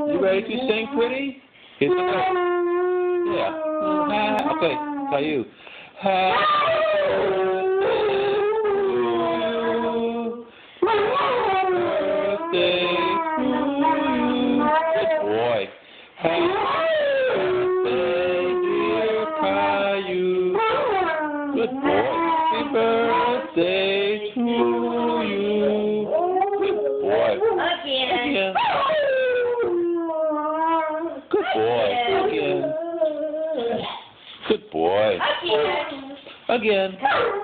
You ready to sing, pretty? Here's the note. Yeah. Okay, Caillou. Happy birthday to you. Good boy. Happy birthday, dear Caillou. Good boy. Happy birthday to you. Good boy. Again. Good boy. Again. Good boy. Again.